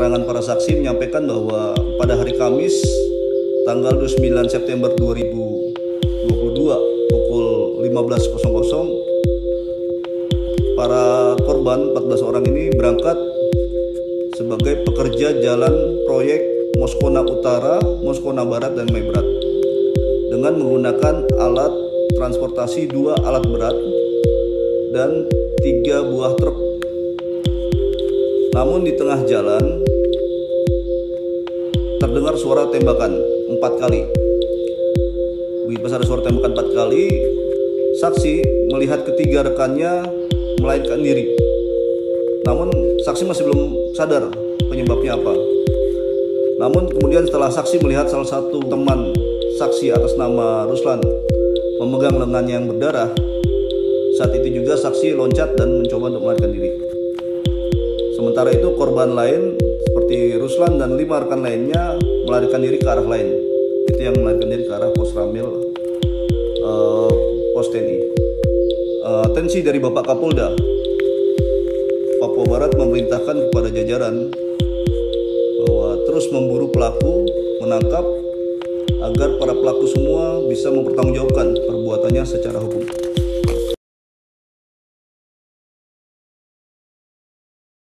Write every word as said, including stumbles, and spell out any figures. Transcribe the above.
keterangan para saksi menyampaikan bahwa pada hari Kamis tanggal dua puluh sembilan September dua ribu dua puluh dua pukul lima belas para korban empat belas orang ini berangkat sebagai pekerja jalan proyek Moskona Utara, Moskona Barat, dan Mai Berat dengan menggunakan alat transportasi dua alat berat dan tiga buah truk. Namun di tengah jalan terdengar suara tembakan empat kali. Begitu besar suara tembakan empat kali, saksi melihat ketiga rekannya melarikan diri. Namun saksi masih belum sadar penyebabnya apa. Namun kemudian setelah saksi melihat salah satu teman saksi atas nama Ruslan memegang lengannya yang berdarah, saat itu juga saksi loncat dan mencoba untuk melarikan diri. Sementara itu korban lain seperti Ruslan dan lima rekan lainnya melarikan diri ke arah lain. Itu yang melarikan diri ke arah pos Ramil, uh, pos T N I. Uh, atensi dari Bapak Kapolda Papua Barat memerintahkan kepada jajaran bahwa terus memburu pelaku, menangkap agar para pelaku semua bisa mempertanggungjawabkan perbuatannya secara hukum.